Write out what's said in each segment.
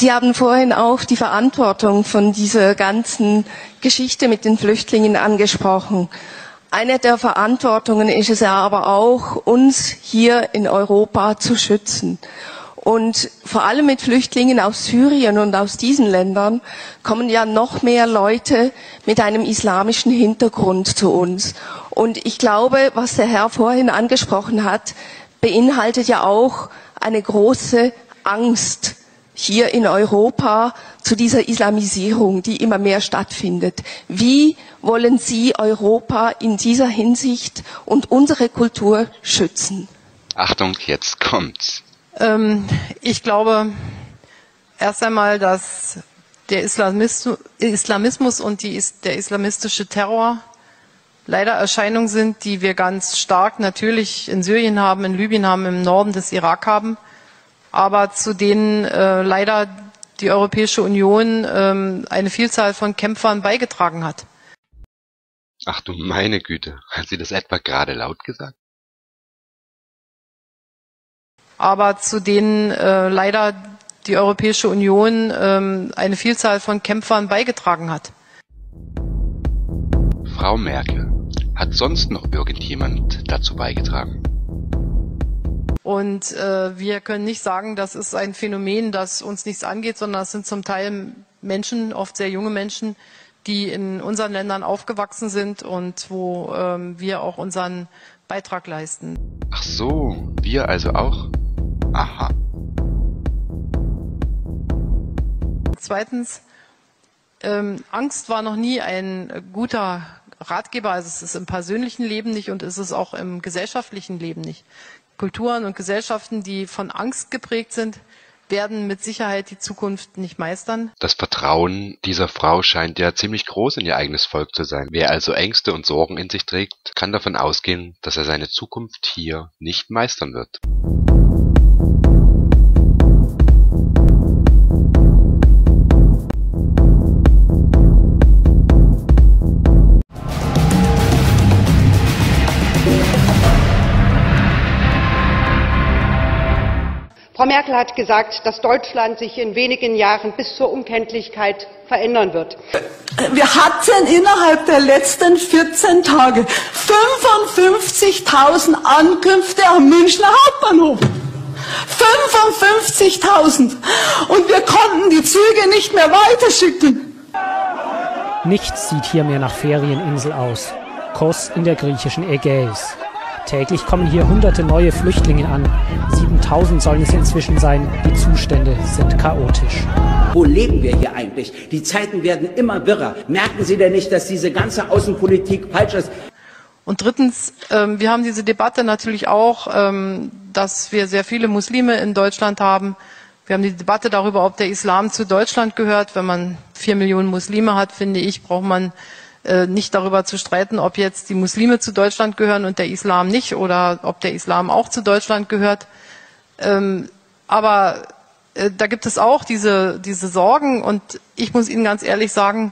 Sie haben vorhin auch die Verantwortung von dieser ganzen Geschichte mit den Flüchtlingen angesprochen. Eine der Verantwortungen ist es ja aber auch, uns hier in Europa zu schützen. Und vor allem mit Flüchtlingen aus Syrien und aus diesen Ländern kommen ja noch mehr Leute mit einem islamischen Hintergrund zu uns. Und ich glaube, was der Herr vorhin angesprochen hat, beinhaltet ja auch eine große Angst hier in Europa zu dieser Islamisierung, die immer mehr stattfindet. Wie wollen Sie Europa in dieser Hinsicht und unsere Kultur schützen? Achtung, jetzt kommt's. Ich glaube erst einmal, dass der Islamismus und der islamistische Terror leider Erscheinungen sind, die wir ganz stark natürlich in Syrien haben, in Libyen haben, im Norden des Irak haben, aber zu denen leider die Europäische Union eine Vielzahl von Kämpfern beigetragen hat. Ach du meine Güte, hat sie das etwa gerade laut gesagt? Aber zu denen leider die Europäische Union eine Vielzahl von Kämpfern beigetragen hat. Frau Merkel, hat sonst noch irgendjemand dazu beigetragen? Und wir können nicht sagen, das ist ein Phänomen, das uns nichts angeht, sondern das sind zum Teil Menschen, oft sehr junge Menschen, die in unseren Ländern aufgewachsen sind und wo wir auch unseren Beitrag leisten. Ach so, wir also auch? Aha. Zweitens, Angst war noch nie ein guter Ratgeber, also es ist im persönlichen Leben nicht und es ist auch im gesellschaftlichen Leben nicht. Kulturen und Gesellschaften, die von Angst geprägt sind, werden mit Sicherheit die Zukunft nicht meistern. Das Vertrauen dieser Frau scheint ja ziemlich groß in ihr eigenes Volk zu sein. Wer also Ängste und Sorgen in sich trägt, kann davon ausgehen, dass er seine Zukunft hier nicht meistern wird. Frau Merkel hat gesagt, dass Deutschland sich in wenigen Jahren bis zur Unkenntlichkeit verändern wird. Wir hatten innerhalb der letzten 14 Tage 55.000 Ankünfte am Münchner Hauptbahnhof. 55.000! Und wir konnten die Züge nicht mehr weiterschicken. Nichts sieht hier mehr nach Ferieninsel aus. Kos in der griechischen Ägäis. Täglich kommen hier hunderte neue Flüchtlinge an. 7.000 sollen es inzwischen sein. Die Zustände sind chaotisch. Wo leben wir hier eigentlich? Die Zeiten werden immer wirrer. Merken Sie denn nicht, dass diese ganze Außenpolitik falsch ist? Und drittens, wir haben diese Debatte natürlich auch, dass wir sehr viele Muslime in Deutschland haben. Wir haben die Debatte darüber, ob der Islam zu Deutschland gehört. Wenn man 4 Millionen Muslime hat, finde ich, braucht man nicht darüber zu streiten, ob jetzt die Muslime zu Deutschland gehören und der Islam nicht oder ob der Islam auch zu Deutschland gehört. Aber da gibt es auch diese Sorgen und ich muss Ihnen ganz ehrlich sagen,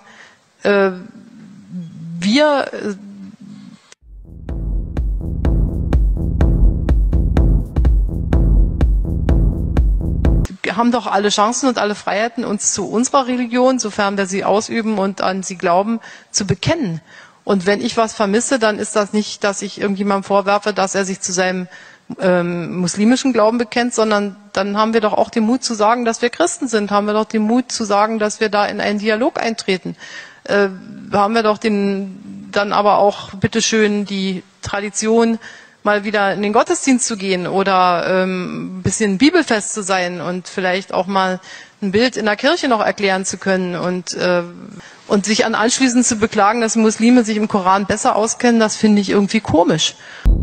wir haben doch alle Chancen und alle Freiheiten, uns zu unserer Religion, sofern wir sie ausüben und an sie glauben, zu bekennen. Und wenn ich was vermisse, dann ist das nicht, dass ich irgendjemandem vorwerfe, dass er sich zu seinem muslimischen Glauben bekennt, sondern dann haben wir doch auch den Mut zu sagen, dass wir Christen sind, haben wir doch den Mut zu sagen, dass wir da in einen Dialog eintreten. Haben wir doch dann aber auch bitteschön die Tradition, mal wieder in den Gottesdienst zu gehen oder ein bisschen bibelfest zu sein und vielleicht auch mal ein Bild in der Kirche noch erklären zu können und sich anschließend zu beklagen, dass Muslime sich im Koran besser auskennen, das finde ich irgendwie komisch.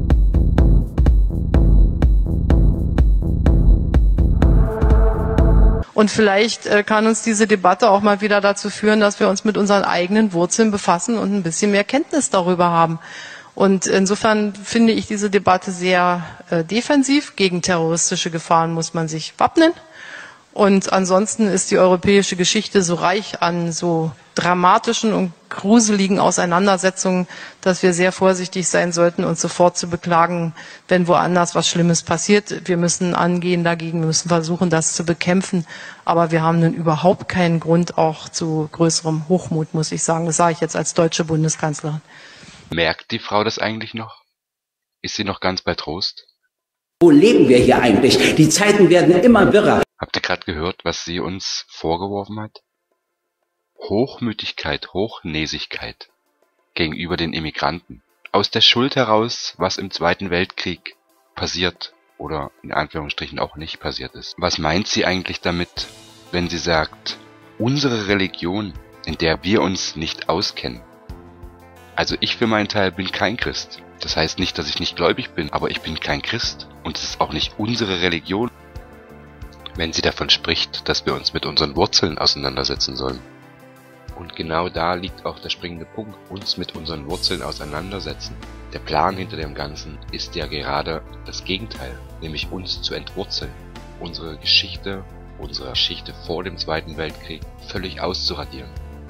Und vielleicht kann uns diese Debatte auch mal wieder dazu führen, dass wir uns mit unseren eigenen Wurzeln befassen und ein bisschen mehr Kenntnis darüber haben. Und insofern finde ich diese Debatte sehr defensiv. Gegen terroristische Gefahren muss man sich wappnen. Und ansonsten ist die europäische Geschichte so reich an so dramatischen und gruseligen Auseinandersetzungen, dass wir sehr vorsichtig sein sollten, uns sofort zu beklagen, wenn woanders was Schlimmes passiert. Wir müssen angehen dagegen, wir müssen versuchen, das zu bekämpfen. Aber wir haben nun überhaupt keinen Grund auch zu größerem Hochmut, muss ich sagen. Das sage ich jetzt als deutsche Bundeskanzlerin. Merkt die Frau das eigentlich noch? Ist sie noch ganz bei Trost? Wo leben wir hier eigentlich? Die Zeiten werden immer wirrer. Habt ihr gerade gehört, was sie uns vorgeworfen hat? Hochmütigkeit, Hochnäsigkeit gegenüber den Immigranten. Aus der Schuld heraus, was im Zweiten Weltkrieg passiert oder in Anführungsstrichen auch nicht passiert ist. Was meint sie eigentlich damit, wenn sie sagt, unsere Religion, in der wir uns nicht auskennen? Also ich für meinen Teil bin kein Christ. Das heißt nicht, dass ich nicht gläubig bin, aber ich bin kein Christ und es ist auch nicht unsere Religion. Wenn sie davon spricht, dass wir uns mit unseren Wurzeln auseinandersetzen sollen. Und genau da liegt auch der springende Punkt, uns mit unseren Wurzeln auseinandersetzen. Der Plan hinter dem Ganzen ist ja gerade das Gegenteil, nämlich uns zu entwurzeln, unsere Geschichte vor dem Zweiten Weltkrieg völlig auszuradieren.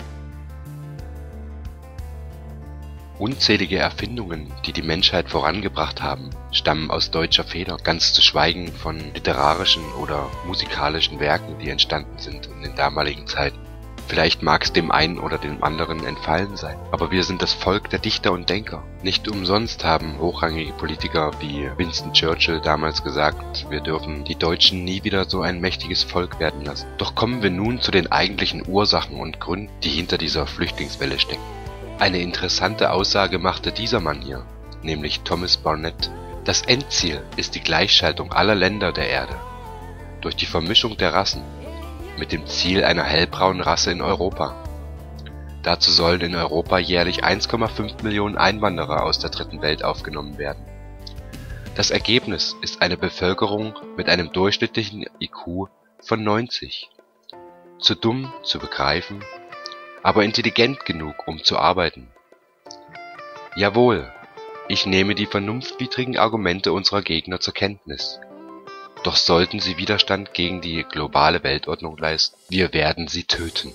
Unzählige Erfindungen, die die Menschheit vorangebracht haben, stammen aus deutscher Feder, ganz zu schweigen von literarischen oder musikalischen Werken, die entstanden sind in den damaligen Zeiten. Vielleicht mag es dem einen oder dem anderen entfallen sein, aber wir sind das Volk der Dichter und Denker. Nicht umsonst haben hochrangige Politiker wie Winston Churchill damals gesagt, wir dürfen die Deutschen nie wieder so ein mächtiges Volk werden lassen. Doch kommen wir nun zu den eigentlichen Ursachen und Gründen, die hinter dieser Flüchtlingswelle stecken. Eine interessante Aussage machte dieser Mann hier, nämlich Thomas Barnett. Das Endziel ist die Gleichschaltung aller Länder der Erde durch die Vermischung der Rassen mit dem Ziel einer hellbraunen Rasse in Europa. Dazu sollen in Europa jährlich 1,5 Millionen Einwanderer aus der dritten Welt aufgenommen werden. Das Ergebnis ist eine Bevölkerung mit einem durchschnittlichen IQ von 90. Zu dumm zu begreifen, aber intelligent genug, um zu arbeiten. Jawohl, ich nehme die vernunftwidrigen Argumente unserer Gegner zur Kenntnis. Doch sollten sie Widerstand gegen die globale Weltordnung leisten, wir werden sie töten.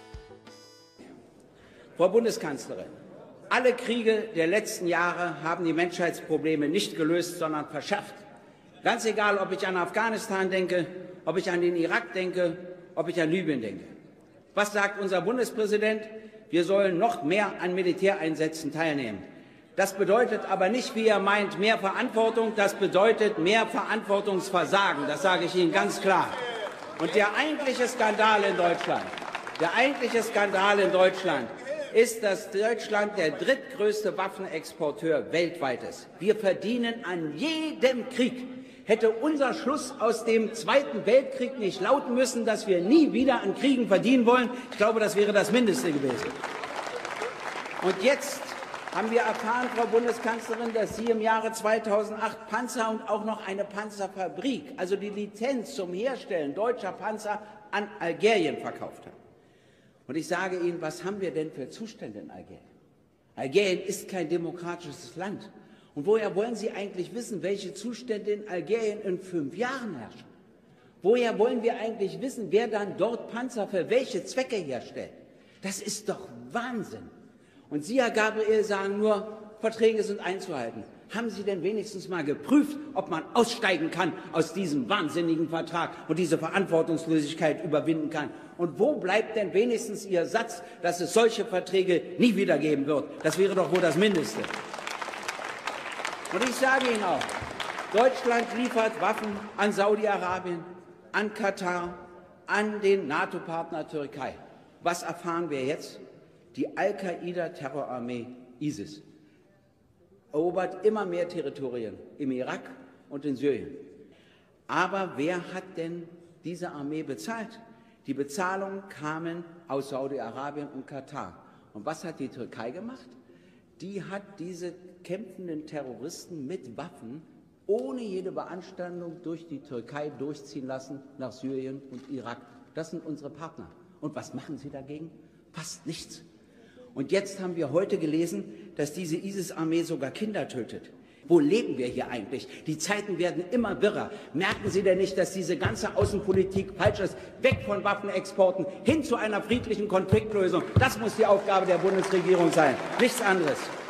Frau Bundeskanzlerin, alle Kriege der letzten Jahre haben die Menschheitsprobleme nicht gelöst, sondern verschärft. Ganz egal, ob ich an Afghanistan denke, ob ich an den Irak denke, ob ich an Libyen denke. Was sagt unser Bundespräsident? Wir sollen noch mehr an Militäreinsätzen teilnehmen. Das bedeutet aber nicht, wie er meint, mehr Verantwortung, das bedeutet mehr Verantwortungsversagen. Das sage ich Ihnen ganz klar. Und der eigentliche Skandal in Deutschland ist, dass Deutschland der drittgrößte Waffenexporteur weltweit ist. Wir verdienen an jedem Krieg. Hätte unser Schluss aus dem Zweiten Weltkrieg nicht lauten müssen, dass wir nie wieder an Kriegen verdienen wollen, ich glaube, das wäre das Mindeste gewesen. Und jetzt haben wir erfahren, Frau Bundeskanzlerin, dass Sie im Jahre 2008 Panzer und auch noch eine Panzerfabrik, also die Lizenz zum Herstellen deutscher Panzer, an Algerien verkauft haben. Und ich sage Ihnen, was haben wir denn für Zustände in Algerien? Algerien ist kein demokratisches Land. Und woher wollen Sie eigentlich wissen, welche Zustände in Algerien in 5 Jahren herrschen? Woher wollen wir eigentlich wissen, wer dann dort Panzer für welche Zwecke herstellt? Das ist doch Wahnsinn. Und Sie, Herr Gabriel, sagen nur, Verträge sind einzuhalten. Haben Sie denn wenigstens mal geprüft, ob man aussteigen kann aus diesem wahnsinnigen Vertrag und diese Verantwortungslosigkeit überwinden kann? Und wo bleibt denn wenigstens Ihr Satz, dass es solche Verträge nie wieder geben wird? Das wäre doch wohl das Mindeste. Und ich sage Ihnen auch, Deutschland liefert Waffen an Saudi-Arabien, an Katar, an den NATO-Partner Türkei. Was erfahren wir jetzt? Die Al-Qaida-Terrorarmee ISIS erobert immer mehr Territorien im Irak und in Syrien. Aber wer hat denn diese Armee bezahlt? Die Bezahlungen kamen aus Saudi-Arabien und Katar. Und was hat die Türkei gemacht? Die hat diese kämpfenden Terroristen mit Waffen ohne jede Beanstandung durch die Türkei durchziehen lassen nach Syrien und Irak. Das sind unsere Partner. Und was machen sie dagegen? Fast nichts. Und jetzt haben wir heute gelesen, dass diese ISIS-Armee sogar Kinder tötet. Wo leben wir hier eigentlich? Die Zeiten werden immer wirrer. Merken Sie denn nicht, dass diese ganze Außenpolitik falsch ist? Weg von Waffenexporten hin zu einer friedlichen Konfliktlösung. Das muss die Aufgabe der Bundesregierung sein. Nichts anderes.